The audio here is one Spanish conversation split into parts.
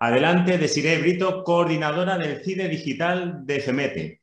Adelante, Desiree Brito, coordinadora del CIDE Digital de FEMETE.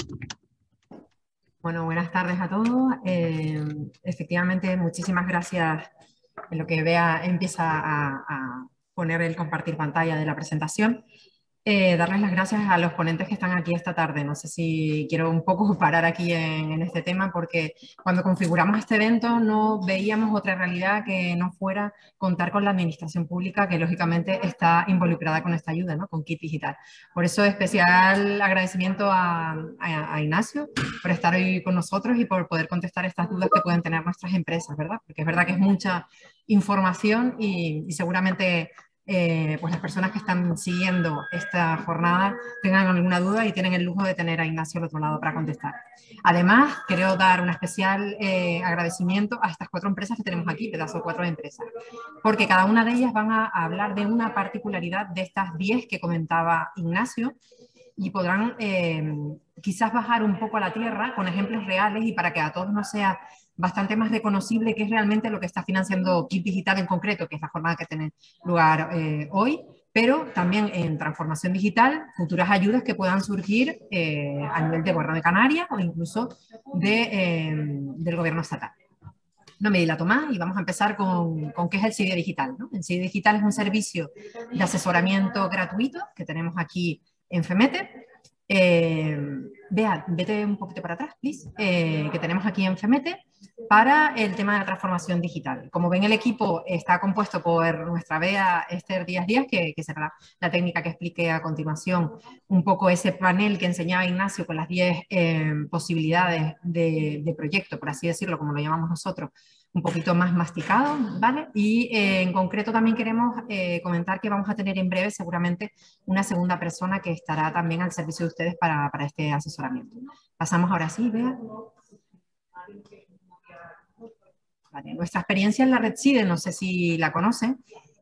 Bueno, buenas tardes a todos. Efectivamente, muchísimas gracias. En lo que Bea empieza a poner el compartir pantalla de la presentación. Darles las gracias a los ponentes que están aquí esta tarde. No sé si quiero un poco parar aquí en este tema, porque cuando configuramos este evento no veíamos otra realidad que no fuera contar con la administración pública, que lógicamente está involucrada con esta ayuda, ¿no? Con Kit Digital. Por eso especial agradecimiento a Ignacio por estar hoy con nosotros y por poder contestar estas dudas que pueden tener nuestras empresas, ¿verdad? Porque es verdad que es mucha información y seguramente pues las personas que están siguiendo esta jornada tengan alguna duda y tienen el lujo de tener a Ignacio al otro lado para contestar. Además, quiero dar un especial agradecimiento a estas 4 empresas que tenemos aquí, pedazo de 4 empresas, porque cada una de ellas van a hablar de una particularidad de estas 10 que comentaba Ignacio y podrán quizás bajar un poco a la tierra con ejemplos reales y para que a todos nos sea bastante más reconocible qué es realmente lo que está financiando Kit Digital en concreto, que es la jornada que tiene lugar hoy, pero también en transformación digital, futuras ayudas que puedan surgir a nivel de Gobierno de Canarias o incluso del Gobierno estatal. No me dilato más y vamos a empezar con qué es el CIDE Digital, ¿no? El CIDE Digital es un servicio de asesoramiento gratuito que tenemos aquí en FEMETE. Vea, vete un poquito para atrás, please, que tenemos aquí en FEMETE para el tema de la transformación digital. Como ven, el equipo está compuesto por nuestra Bea Esther Díaz Díaz, que será la técnica que explique a continuación un poco ese panel que enseñaba Ignacio con las 10 posibilidades de proyecto, por así decirlo, como lo llamamos nosotros, un poquito más masticado, ¿vale? Y en concreto también queremos comentar que vamos a tener en breve seguramente una segunda persona que estará también al servicio de ustedes para este asesoramiento. Pasamos ahora sí, Bea. Vale, nuestra experiencia en la red CIDE, no sé si la conocen,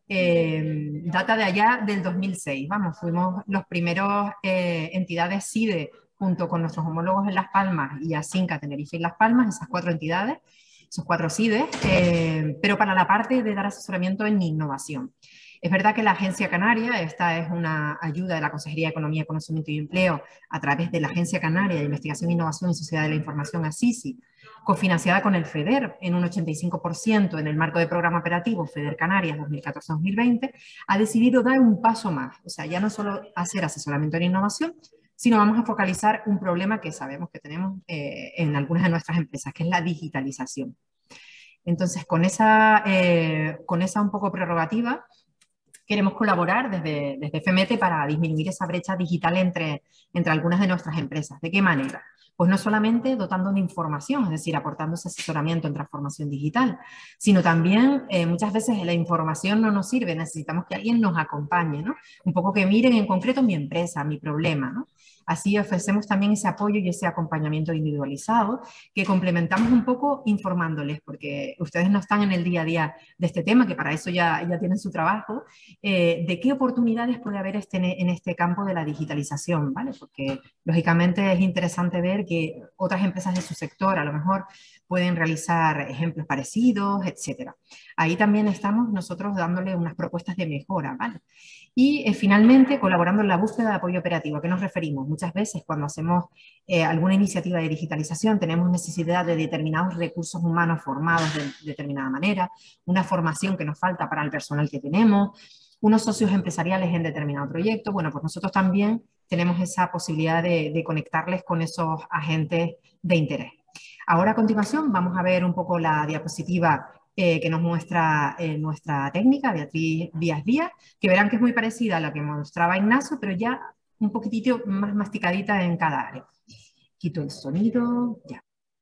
data de allá del 2006. Vamos, fuimos los primeros entidades CIDE junto con nuestros homólogos en Las Palmas y Asinca, Tenerife y Las Palmas, esas 4 entidades, esos 4 CIDES, pero para la parte de dar asesoramiento en innovación. Es verdad que la Agencia Canaria, esta es una ayuda de la Consejería de Economía, Conocimiento y Empleo a través de la Agencia Canaria de Investigación, Innovación y Sociedad de la Información, ASISI, cofinanciada con el FEDER en un 85% en el marco del programa operativo FEDER Canarias 2014-2020, ha decidido dar un paso más. O sea, ya no solo hacer asesoramiento en innovación, sino vamos a focalizar un problema que sabemos que tenemos en algunas de nuestras empresas, que es la digitalización. Entonces, con esa un poco prerrogativa, queremos colaborar desde FEMETE para disminuir esa brecha digital entre algunas de nuestras empresas. ¿De qué manera? Pues no solamente dotando de información, es decir, aportando ese asesoramiento en transformación digital, sino también muchas veces la información no nos sirve, necesitamos que alguien nos acompañe, ¿no? Un poco que miren en concreto mi empresa, mi problema, ¿no? Así ofrecemos también ese apoyo y ese acompañamiento individualizado que complementamos un poco informándoles, porque ustedes no están en el día a día de este tema, que para eso ya tienen su trabajo, de qué oportunidades puede haber en este campo de la digitalización, ¿vale? Porque lógicamente es interesante ver que otras empresas de su sector a lo mejor pueden realizar ejemplos parecidos, etcétera. Ahí también estamos nosotros dándole unas propuestas de mejora, ¿vale? Y finalmente, colaborando en la búsqueda de apoyo operativo. ¿A qué nos referimos? Muchas veces cuando hacemos alguna iniciativa de digitalización tenemos necesidad de determinados recursos humanos formados de determinada manera, una formación que nos falta para el personal que tenemos, unos socios empresariales en determinado proyecto. Bueno, pues nosotros también tenemos esa posibilidad de conectarles con esos agentes de interés. Ahora a continuación vamos a ver un poco la diapositiva que nos muestra nuestra técnica, Beatriz Díaz Díaz, que verán que es muy parecida a la que mostraba Ignacio, pero ya un poquitito más masticadita en cada área. Quito el sonido, ya.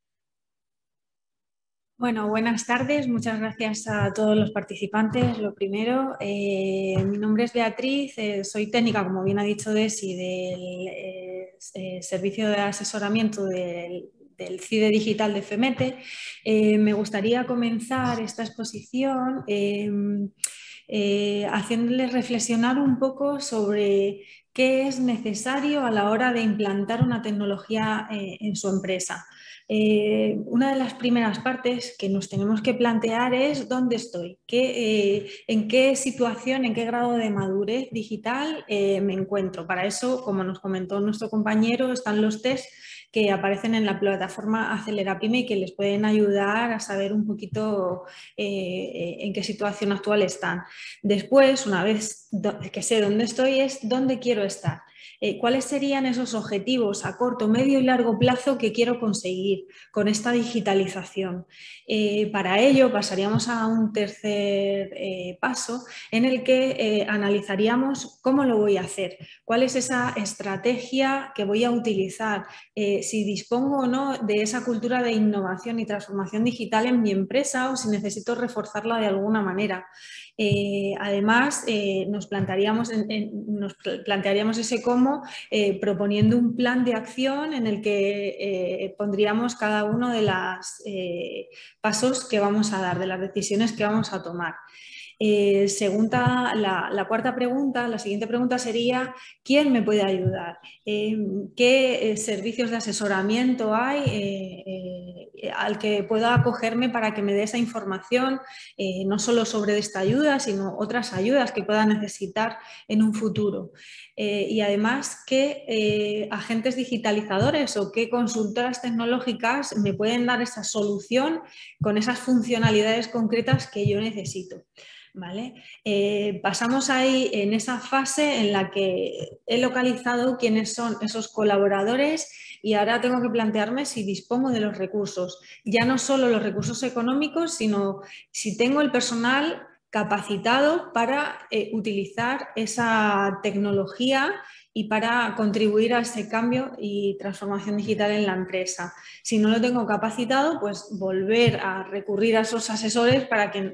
Bueno, buenas tardes, muchas gracias a todos los participantes. Lo primero, mi nombre es Beatriz, soy técnica, como bien ha dicho Desi, del servicio de asesoramiento del CIDE Digital de FEMETE. Me gustaría comenzar esta exposición haciéndoles reflexionar un poco sobre qué es necesario a la hora de implantar una tecnología en su empresa. Una de las primeras partes que nos tenemos que plantear es dónde estoy, en qué situación, en qué grado de madurez digital me encuentro. Para eso, como nos comentó nuestro compañero, están los test que aparecen en la plataforma Acelerapyme y que les pueden ayudar a saber un poquito en qué situación actual están. Después, una vez que sé dónde estoy, es dónde quiero estar. ¿Cuáles serían esos objetivos a corto, medio y largo plazo que quiero conseguir con esta digitalización? Para ello pasaríamos a un tercer paso en el que analizaríamos cómo lo voy a hacer, cuál es esa estrategia que voy a utilizar, si dispongo o no de esa cultura de innovación y transformación digital en mi empresa o si necesito reforzarla de alguna manera. Además, nos plantearíamos ese cómo proponiendo un plan de acción en el que pondríamos cada uno de los pasos que vamos a dar, de las decisiones que vamos a tomar. La cuarta pregunta, la siguiente pregunta sería ¿quién me puede ayudar? ¿Qué servicios de asesoramiento hay al que pueda acogerme para que me dé esa información, no solo sobre esta ayuda, sino otras ayudas que pueda necesitar en un futuro? Y además, ¿qué agentes digitalizadores o qué consultoras tecnológicas me pueden dar esa solución con esas funcionalidades concretas que yo necesito? ¿Vale? Pasamos ahí en esa fase en la que he localizado quiénes son esos colaboradores y ahora tengo que plantearme si dispongo de los recursos, ya no solo los recursos económicos, sino si tengo el personal capacitado para utilizar esa tecnología y para contribuir a ese cambio y transformación digital en la empresa. Si no lo tengo capacitado, pues volver a recurrir a esos asesores para que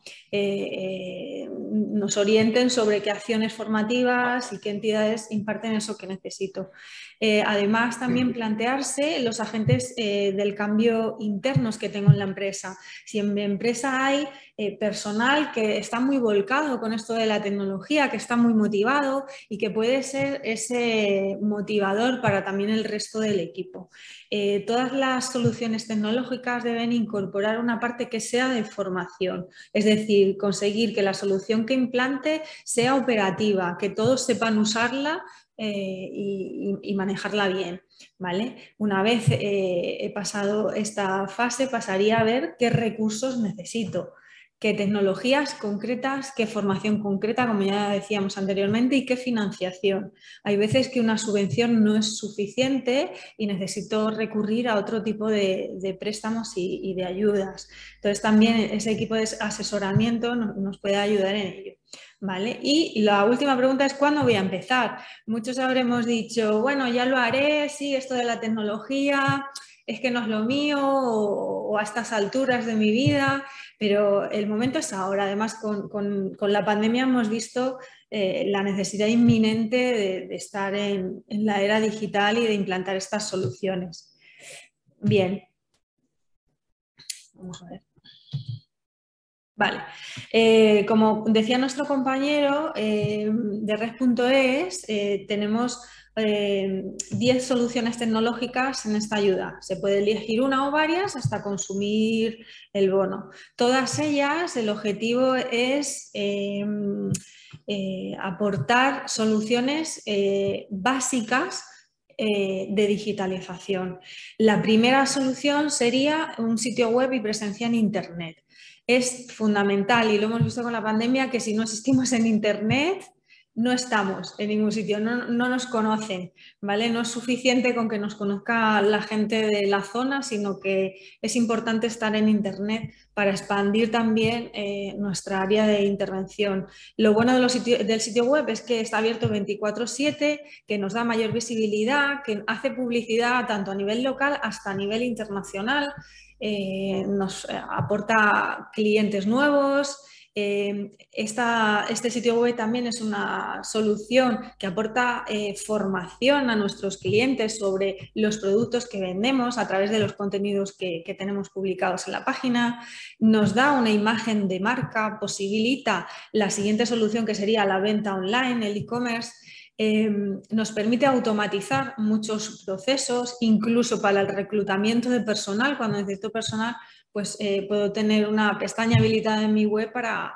nos orienten sobre qué acciones formativas y qué entidades imparten eso que necesito. Además, también plantearse los agentes del cambio internos que tengo en la empresa. Si en mi empresa hay personal que está muy volcado con esto de la tecnología, que está muy motivado y que puede ser ese motivador para también el resto del equipo. Todas las soluciones tecnológicas deben incorporar una parte que sea de formación, es decir, conseguir que la solución que implante sea operativa, que todos sepan usarla y manejarla bien. ¿Vale? Una vez he pasado esta fase, pasaría a ver qué recursos necesito, qué tecnologías concretas, qué formación concreta, como ya decíamos anteriormente, y qué financiación. Hay veces que una subvención no es suficiente y necesito recurrir a otro tipo de préstamos y de ayudas. Entonces también ese equipo de asesoramiento nos puede ayudar en ello. ¿Vale? Y la última pregunta es ¿cuándo voy a empezar? Muchos habremos dicho, bueno, ya lo haré, sí, esto de la tecnología es que no es lo mío o a estas alturas de mi vida, pero el momento es ahora. Además, con la pandemia hemos visto la necesidad inminente de estar en la era digital y de implantar estas soluciones. Bien. Vamos a ver. Vale, como decía nuestro compañero de Red.es, tenemos 10 soluciones tecnológicas en esta ayuda. Se puede elegir una o varias hasta consumir el bono. Todas ellas, el objetivo es aportar soluciones básicas de digitalización. La primera solución sería un sitio web y presencia en Internet. Es fundamental y lo hemos visto con la pandemia que si no existimos en Internet no estamos en ningún sitio, no nos conocen, ¿vale? No es suficiente con que nos conozca la gente de la zona, sino que es importante estar en Internet para expandir también nuestra área de intervención. Lo bueno del sitio web es que está abierto 24/7, que nos da mayor visibilidad, que hace publicidad tanto a nivel local hasta a nivel internacional. Nos aporta clientes nuevos Este sitio web también es una solución que aporta formación a nuestros clientes sobre los productos que vendemos a través de los contenidos que tenemos publicados en la página. Nos da una imagen de marca, posibilita la siguiente solución, que sería la venta online, el e-commerce. Nos permite automatizar muchos procesos, incluso para el reclutamiento de personal. Cuando necesito personal, pues puedo tener una pestaña habilitada en mi web para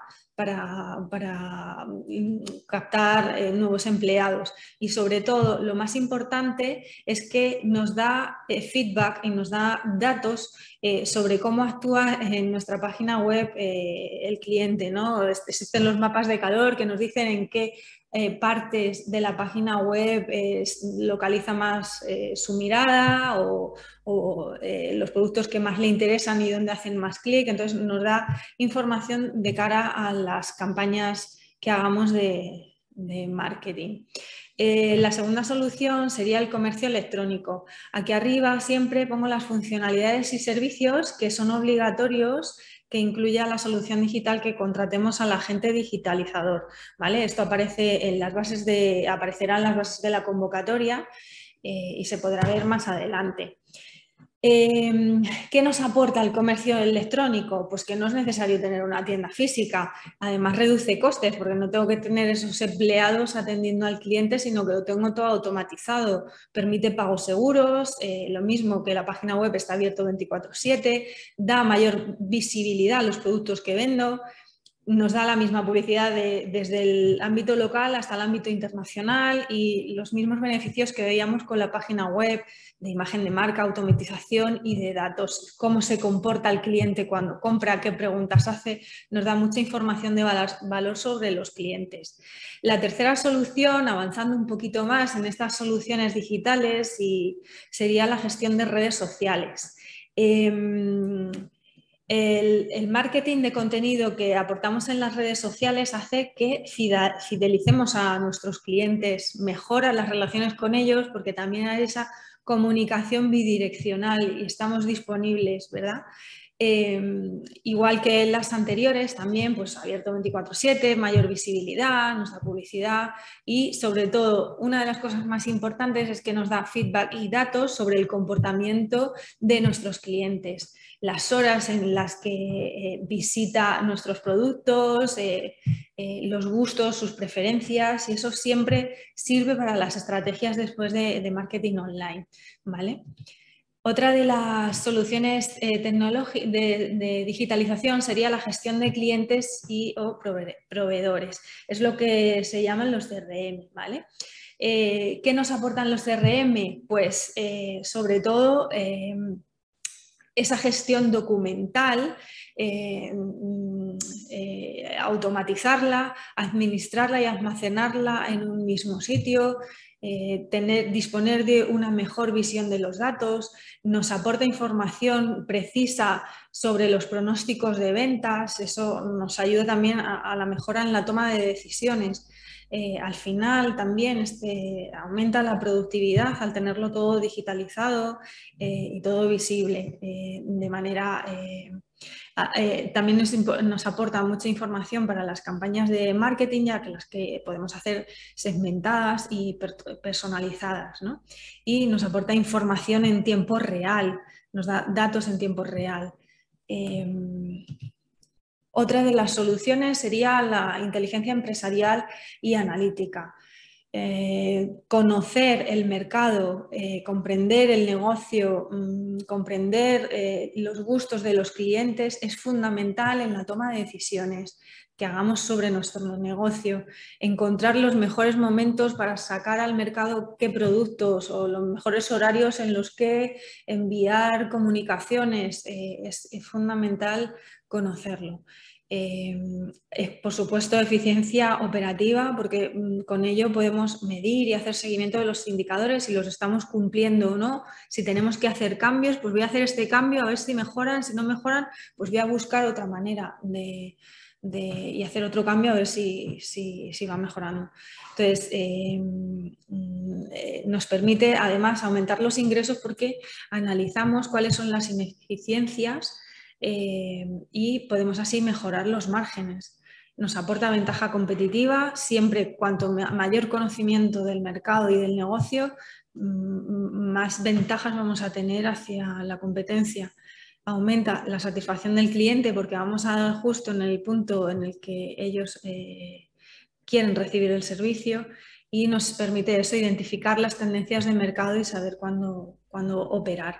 captar nuevos empleados. Y sobre todo, lo más importante es que nos da feedback y nos da datos sobre cómo actúa en nuestra página web el cliente, ¿no? Existen los mapas de calor que nos dicen en qué partes de la página web localiza más su mirada o los productos que más le interesan y dónde hacen más clic. Entonces nos da información de cara a las campañas que hagamos de marketing. La segunda solución sería el comercio electrónico. Aquí arriba siempre pongo las funcionalidades y servicios que son obligatorios que incluya la solución digital que contratemos al agente digitalizador, ¿vale? Esto aparece en las bases aparecerá en las bases de la convocatoria y se podrá ver más adelante. ¿Qué nos aporta el comercio electrónico? Pues que no es necesario tener una tienda física, además reduce costes porque no tengo que tener esos empleados atendiendo al cliente, sino que lo tengo todo automatizado, permite pagos seguros, lo mismo que la página web está abierto 24/7, da mayor visibilidad a los productos que vendo, nos da la misma publicidad desde el ámbito local hasta el ámbito internacional y los mismos beneficios que veíamos con la página web, de imagen de marca, automatización y de datos. Cómo se comporta el cliente cuando compra, qué preguntas hace, nos da mucha información de valor sobre los clientes. La tercera solución, avanzando un poquito más en estas soluciones digitales, sería la gestión de redes sociales. El marketing de contenido que aportamos en las redes sociales hace que fidelicemos a nuestros clientes, mejora las relaciones con ellos porque también hay esa comunicación bidireccional y estamos disponibles, ¿verdad? Igual que en las anteriores, también pues abierto 24/7, mayor visibilidad, nos da publicidad y sobre todo una de las cosas más importantes es que nos da feedback y datos sobre el comportamiento de nuestros clientes, las horas en las que visita nuestros productos, los gustos, sus preferencias y eso siempre sirve para las estrategias después de marketing online, ¿vale? Otra de las soluciones de digitalización sería la gestión de clientes o proveedores. Es lo que se llaman los CRM, ¿vale? ¿Qué nos aportan los CRM? Pues sobre todo esa gestión documental, automatizarla, administrarla y almacenarla en un mismo sitio, disponer de una mejor visión de los datos, nos aporta información precisa sobre los pronósticos de ventas, eso nos ayuda también a la mejora en la toma de decisiones. Al final también aumenta la productividad al tenerlo todo digitalizado y todo visible de manera... también nos aporta mucha información para las campañas de marketing, ya que las que podemos hacer segmentadas y personalizadas, ¿no? Y nos aporta información en tiempo real, nos da datos en tiempo real. Otra de las soluciones sería la inteligencia empresarial y analítica. Conocer el mercado, comprender el negocio, comprender los gustos de los clientes es fundamental en la toma de decisiones que hagamos sobre nuestro negocio, encontrar los mejores momentos para sacar al mercado qué productos o los mejores horarios en los que enviar comunicaciones, es fundamental conocerlo. Por supuesto, eficiencia operativa, porque con ello podemos medir y hacer seguimiento de los indicadores si los estamos cumpliendo o no. Si tenemos que hacer cambios, pues voy a hacer este cambio a ver si mejoran. Si no mejoran, pues voy a buscar otra manera y hacer otro cambio a ver si va mejorando. Entonces, nos permite además aumentar los ingresos porque analizamos cuáles son las ineficiencias y podemos así mejorar los márgenes. nos aporta ventaja competitiva. Siempre cuanto mayor conocimiento del mercado y del negocio, más ventajas vamos a tener hacia la competencia. Aumenta la satisfacción del cliente porque vamos a dar justo en el punto en el que ellos quieren recibir el servicio, y nos permite eso, identificar las tendencias de mercado y saber cuándo operar.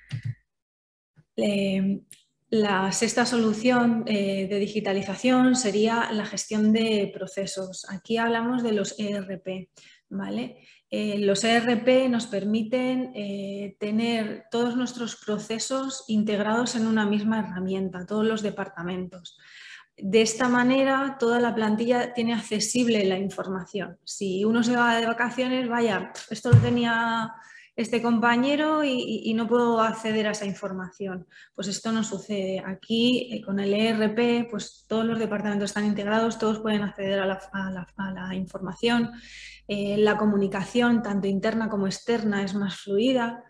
La sexta solución de digitalización sería la gestión de procesos. Aquí hablamos de los ERP, ¿vale? Los ERP nos permiten tener todos nuestros procesos integrados en una misma herramienta, todos los departamentos. De esta manera, toda la plantilla tiene accesible la información. Si uno se va de vacaciones, vaya, esto lo tenía este compañero y no puedo acceder a esa información. Pues esto no sucede. Aquí, con el ERP, pues todos los departamentos están integrados, todos pueden acceder a la información. La comunicación, tanto interna como externa, es más fluida.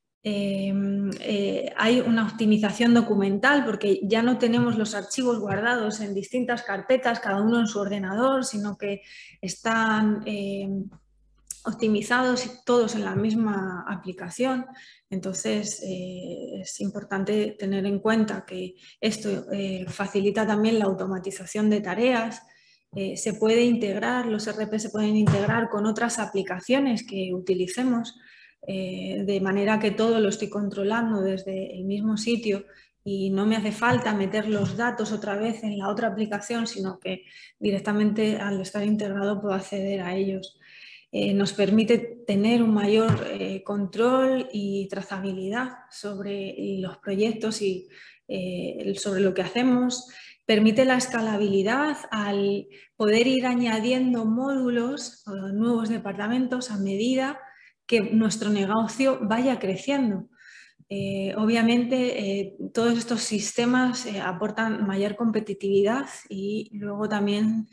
Hay una optimización documental porque ya no tenemos los archivos guardados en distintas carpetas, cada uno en su ordenador, sino que están optimizados y todos en la misma aplicación. Entonces es importante tener en cuenta que esto facilita también la automatización de tareas. Se puede integrar, los ERP se pueden integrar con otras aplicaciones que utilicemos, de manera que todo lo estoy controlando desde el mismo sitio y no me hace falta meter los datos otra vez en la otra aplicación, sino que directamente al estar integrado puedo acceder a ellos. Nos permite tener un mayor control y trazabilidad sobre los proyectos y sobre lo que hacemos. Permite la escalabilidad al poder ir añadiendo módulos o nuevos departamentos a medida que nuestro negocio vaya creciendo. Obviamente todos estos sistemas aportan mayor competitividad y luego también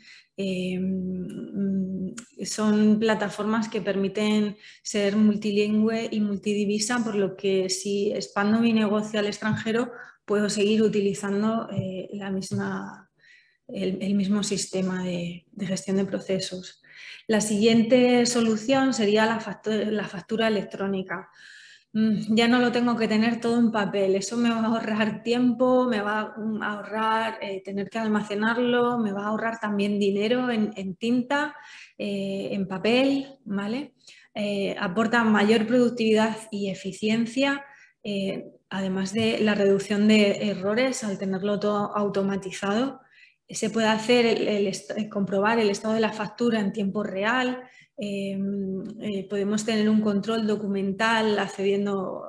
son plataformas que permiten ser multilingüe y multidivisa, por lo que si expando mi negocio al extranjero puedo seguir utilizando el mismo sistema de gestión de procesos. La siguiente solución sería la factura electrónica. Ya no lo tengo que tener todo en papel, eso me va a ahorrar tiempo, me va a ahorrar tener que almacenarlo, me va a ahorrar también dinero en tinta, en papel, ¿vale? Aporta mayor productividad y eficiencia, además de la reducción de errores al tenerlo todo automatizado. Se puede hacer comprobar el estado de la factura en tiempo real. Podemos tener un control documental accediendo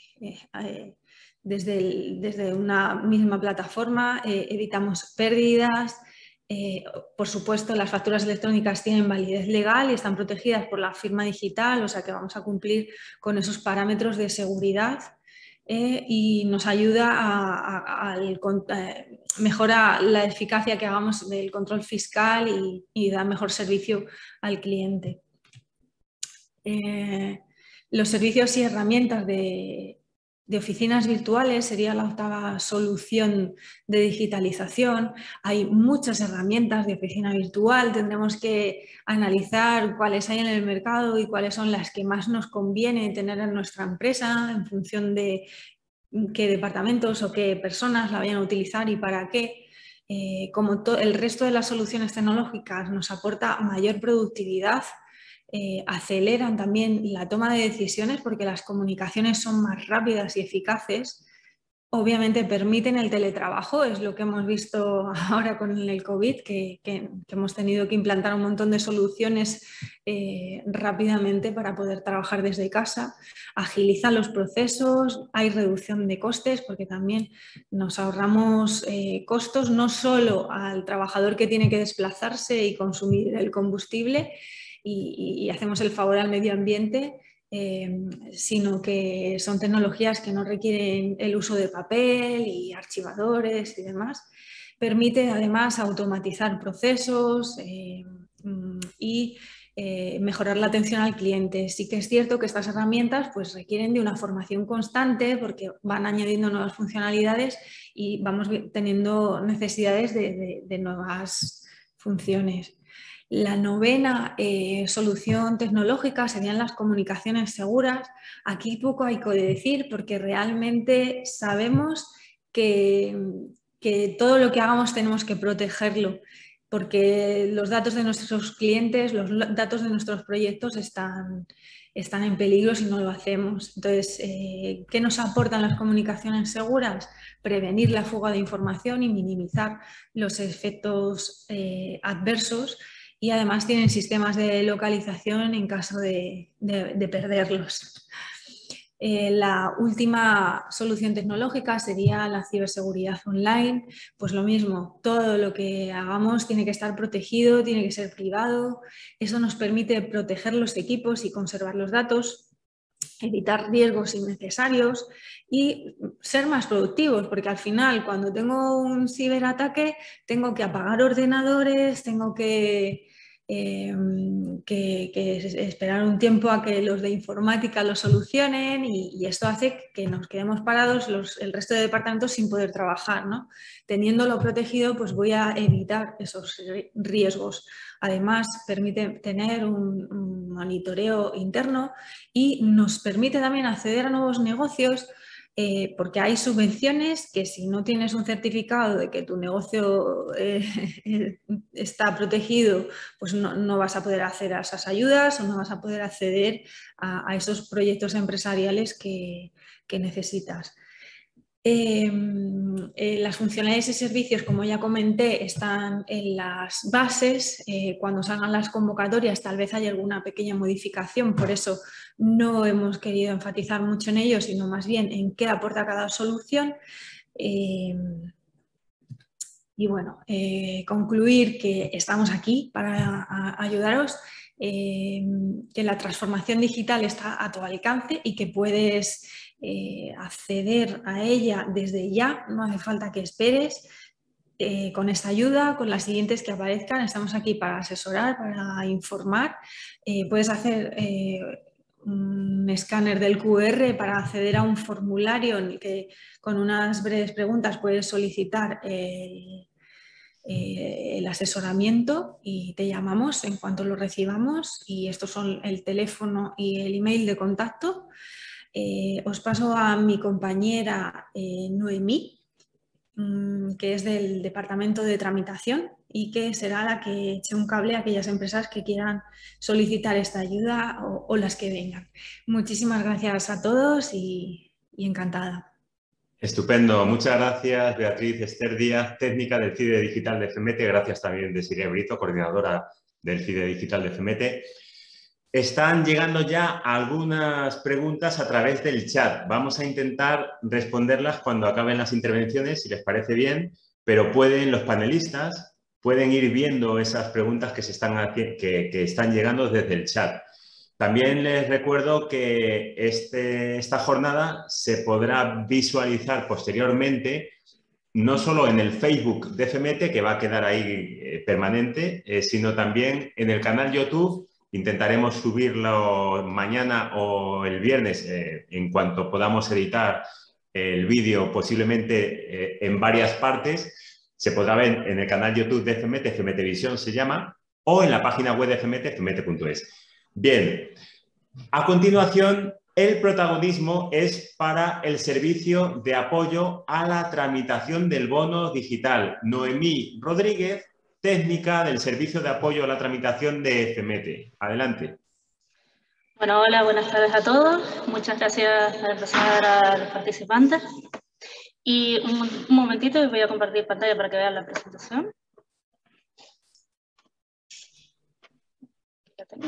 desde una misma plataforma. Evitamos pérdidas. Por supuesto, las facturas electrónicas tienen validez legal y están protegidas por la firma digital, o sea que vamos a cumplir con esos parámetros de seguridad. Y nos ayuda a mejorar la eficacia que hagamos del control fiscal y da mejor servicio al cliente. Los servicios y herramientas de oficinas virtuales sería la octava solución de digitalización. Hay muchas herramientas de oficina virtual, tendremos que analizar cuáles hay en el mercado y cuáles son las que más nos conviene tener en nuestra empresa en función de qué departamentos o qué personas la vayan a utilizar y para qué. Como el resto de las soluciones tecnológicas nos aporta mayor productividad, aceleran también la toma de decisiones porque las comunicaciones son más rápidas y eficaces. Obviamente permiten el teletrabajo, es lo que hemos visto ahora con el COVID, que hemos tenido que implantar un montón de soluciones rápidamente para poder trabajar desde casa. Agilizan los procesos, hay reducción de costes porque también nos ahorramos costos no solo al trabajador que tiene que desplazarse y consumir el combustible y hacemos el favor al medio ambiente, sino que son tecnologías que no requieren el uso de papel y archivadores y demás. Permite además automatizar procesos y mejorar la atención al cliente. Sí que es cierto que estas herramientas pues, requieren de una formación constante porque van añadiendo nuevas funcionalidades y vamos teniendo necesidades de nuevas funciones. La novena solución tecnológica serían las comunicaciones seguras. Aquí poco hay que decir porque realmente sabemos que todo lo que hagamos tenemos que protegerlo, porque los datos de nuestros clientes, los datos de nuestros proyectos están en peligro si no lo hacemos. Entonces, ¿qué nos aportan las comunicaciones seguras? Prevenir la fuga de información y minimizar los efectos adversos, y además tienen sistemas de localización en caso de perderlos. La última solución tecnológica sería la ciberseguridad online. Pues lo mismo, todo lo que hagamos tiene que estar protegido, tiene que ser privado. Eso nos permite proteger los equipos y conservar los datos, evitar riesgos innecesarios y ser más productivos, porque al final cuando tengo un ciberataque tengo que apagar ordenadores, tengo que esperar un tiempo a que los de informática lo solucionen y esto hace que nos quedemos parados el resto de departamentos sin poder trabajar, ¿no? Teniéndolo protegido, pues voy a evitar esos riesgos. Además, permite tener un monitoreo interno y nos permite también acceder a nuevos negocios, porque hay subvenciones que si no tienes un certificado de que tu negocio está protegido, pues no vas a poder acceder a esas ayudas o no vas a poder acceder a esos proyectos empresariales que necesitas. Las funcionalidades y servicios, como ya comenté, están en las bases. Cuando salgan las convocatorias tal vez haya alguna pequeña modificación, por eso no hemos querido enfatizar mucho en ello, sino más bien en qué aporta cada solución. Y bueno, concluir que estamos aquí para ayudaros, que la transformación digital está a tu alcance y que puedes acceder a ella desde ya, no hace falta que esperes. Con esta ayuda, con las siguientes que aparezcan, estamos aquí para asesorar, para informar. Puedes hacer un escáner del QR para acceder a un formulario en el que con unas breves preguntas puedes solicitar el asesoramiento y te llamamos en cuanto lo recibamos, y estos son el teléfono y el email de contacto. Os paso a mi compañera Noemí, que es del departamento de tramitación y que será la que eche un cable a aquellas empresas que quieran solicitar esta ayuda o las que vengan. Muchísimas gracias a todos y encantada. Estupendo. Muchas gracias, Beatriz Esther Díaz, técnica del CIDE Digital de FEMETE. Gracias también, Desiree Brito, coordinadora del CIDE Digital de FEMETE. Están llegando ya algunas preguntas a través del chat. Vamos a intentar responderlas cuando acaben las intervenciones, si les parece bien, pero los panelistas pueden ir viendo esas preguntas que están llegando desde el chat. También les recuerdo que esta jornada se podrá visualizar posteriormente, no solo en el Facebook de FEMETE, que va a quedar ahí permanente, sino también en el canal YouTube. Intentaremos subirlo mañana o el viernes, en cuanto podamos editar el vídeo, posiblemente en varias partes. Se podrá ver en el canal YouTube de FEMETE, FEMETEvisión se llama, o en la página web de FEMETE, femete.es. Bien, a continuación, el protagonismo es para el servicio de apoyo a la tramitación del bono digital. Noemí Rodríguez, técnica del servicio de apoyo a la tramitación de FEMETE. Adelante. Bueno, hola, buenas tardes a todos. Muchas gracias por empezar a los participantes. Y un momentito, voy a compartir pantalla para que vean la presentación. Ya tengo.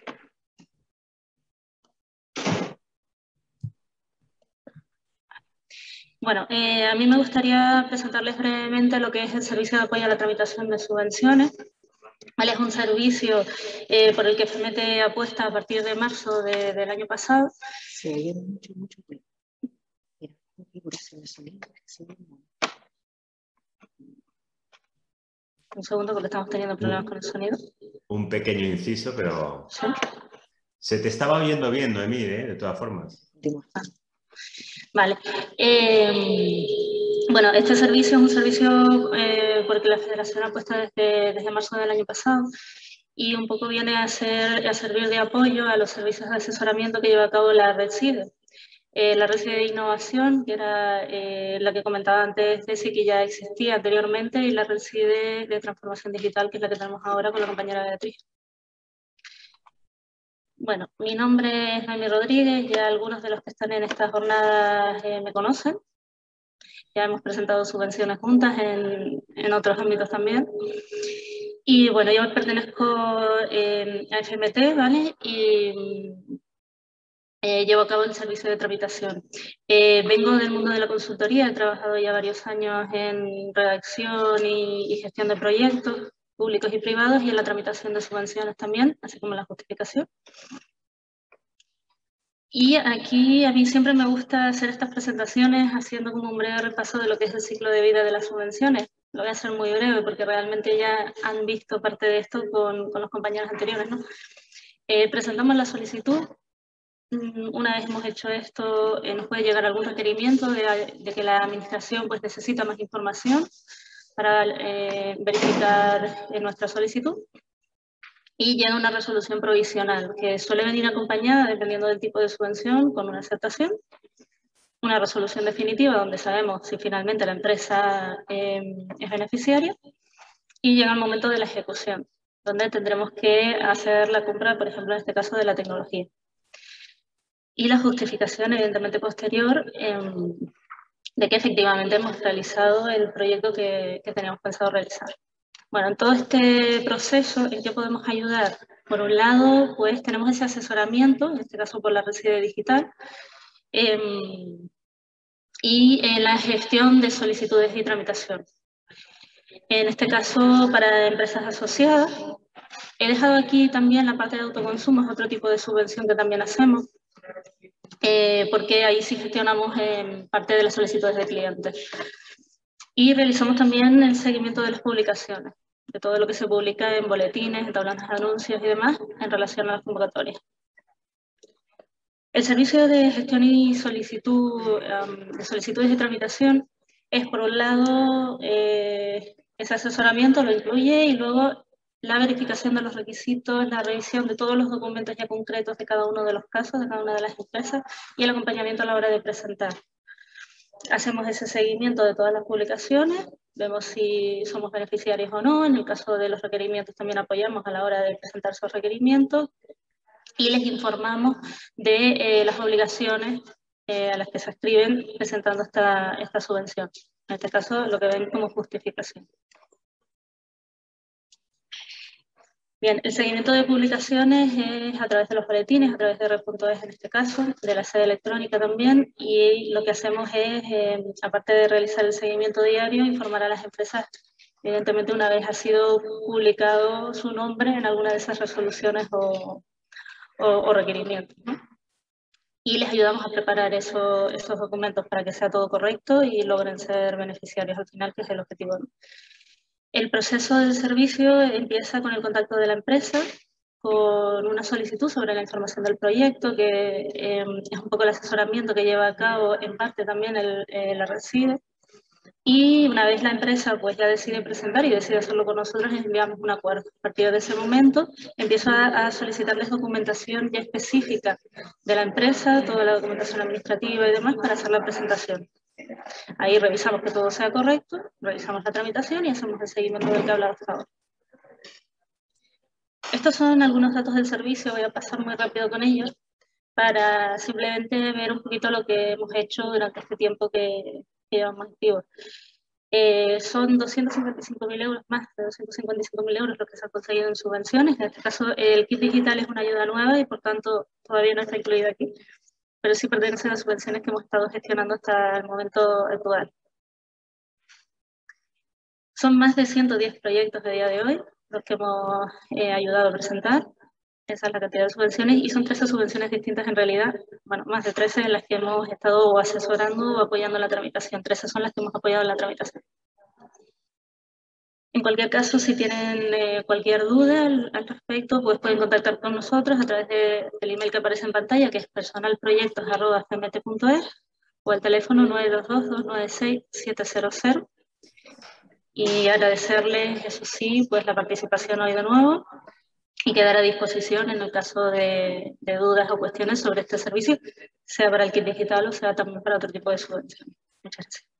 Bueno, a mí me gustaría presentarles brevemente lo que es el servicio de apoyo a la tramitación de subvenciones. ¿Vale? Es un servicio por el que FEMETE apuesta a partir de marzo del año pasado. Se oye mucho. Mira, configuración de sonido. Un segundo, porque estamos teniendo problemas con el sonido. Un pequeño inciso, pero... ¿Sí? Se te estaba oyendo bien, Noemí, de todas formas. Vale. Bueno, este servicio es un servicio por el que la Federación apuesta desde marzo del año pasado y un poco viene a servir de apoyo a los servicios de asesoramiento que lleva a cabo la red CIDE. La red CIDE de innovación, que era la que comentaba antes, que ya existía anteriormente, y la red CIDE de transformación digital, que es la que tenemos ahora con la compañera Beatriz. Bueno, mi nombre es Noemi Rodríguez, ya algunos de los que están en estas jornadas me conocen. Ya hemos presentado subvenciones juntas en otros ámbitos también. Y bueno, yo pertenezco a FMT, ¿vale? Y llevo a cabo el servicio de tramitación. Vengo del mundo de la consultoría, he trabajado ya varios años en redacción y gestión de proyectos públicos y privados y en la tramitación de subvenciones también, así como la justificación. Y aquí a mí siempre me gusta hacer estas presentaciones haciendo como un breve repaso de lo que es el ciclo de vida de las subvenciones. Lo voy a hacer muy breve porque realmente ya han visto parte de esto con los compañeros anteriores, ¿no? Presentamos la solicitud. Una vez hemos hecho esto, nos puede llegar algún requerimiento de que la administración pues, necesita más información para verificar nuestra solicitud. Y llega una resolución provisional que suele venir acompañada, dependiendo del tipo de subvención, con una aceptación, una resolución definitiva donde sabemos si finalmente la empresa es beneficiaria y llega el momento de la ejecución, donde tendremos que hacer la compra, por ejemplo, en este caso, de la tecnología. Y la justificación, evidentemente, posterior de que efectivamente hemos realizado el proyecto que teníamos pensado realizar. Bueno, en todo este proceso, ¿en qué podemos ayudar? Por un lado, pues tenemos ese asesoramiento, en este caso por la red CIDE digital, y la gestión de solicitudes y tramitación. En este caso, para empresas asociadas, he dejado aquí también la parte de autoconsumo, es otro tipo de subvención que también hacemos, porque ahí sí gestionamos parte de las solicitudes de clientes. Y realizamos también el seguimiento de las publicaciones, de todo lo que se publica en boletines, en tablas de anuncios y demás, en relación a las convocatorias. El servicio de gestión y solicitud, de solicitudes y tramitación es, por un lado, ese asesoramiento lo incluye y luego la verificación de los requisitos, la revisión de todos los documentos ya concretos de cada uno de los casos, de cada una de las empresas y el acompañamiento a la hora de presentar. Hacemos ese seguimiento de todas las publicaciones, vemos si somos beneficiarios o no, en el caso de los requerimientos también apoyamos a la hora de presentar esos requerimientos y les informamos de las obligaciones a las que se ascriben presentando esta subvención. En este caso, lo que ven como justificación. Bien, el seguimiento de publicaciones es a través de los boletines, a través de Red.es en este caso, de la sede electrónica también, y lo que hacemos es, aparte de realizar el seguimiento diario, informar a las empresas, evidentemente una vez ha sido publicado su nombre en alguna de esas resoluciones o requerimientos, ¿no? Y les ayudamos a preparar esos documentos para que sea todo correcto y logren ser beneficiarios al final, que es el objetivo, ¿no? El proceso del servicio empieza con el contacto de la empresa, con una solicitud sobre la información del proyecto, que es un poco el asesoramiento que lleva a cabo en parte también la red CIDE. Y una vez la empresa pues ya decide presentar y decide hacerlo con nosotros, les enviamos un acuerdo. A partir de ese momento empiezo a solicitarles documentación ya específica de la empresa, toda la documentación administrativa y demás para hacer la presentación. Ahí revisamos que todo sea correcto, revisamos la tramitación y hacemos el seguimiento del que hablaba hasta ahora. Estos son algunos datos del servicio, voy a pasar muy rápido con ellos para simplemente ver un poquito lo que hemos hecho durante este tiempo que llevamos activos. Son 255.000 euros, más de 255.000 euros los que se han conseguido en subvenciones. En este caso, el kit digital es una ayuda nueva y por tanto todavía no está incluido aquí, pero sí pertenece a las subvenciones que hemos estado gestionando hasta el momento actual. Son más de 110 proyectos de día de hoy los que hemos ayudado a presentar. Esa es la cantidad de subvenciones y son 13 subvenciones distintas en realidad. Bueno, más de 13 en las que hemos estado asesorando o apoyando la tramitación. 13 son las que hemos apoyado en la tramitación. En cualquier caso, si tienen cualquier duda al respecto, pues pueden contactar con nosotros a través del email que aparece en pantalla, que es personalproyectos@fmt.es, o al teléfono 922-296-700. Y agradecerles, eso sí, pues la participación hoy de nuevo y quedar a disposición en el caso de dudas o cuestiones sobre este servicio, sea para el kit digital o sea también para otro tipo de subvención. Muchas gracias.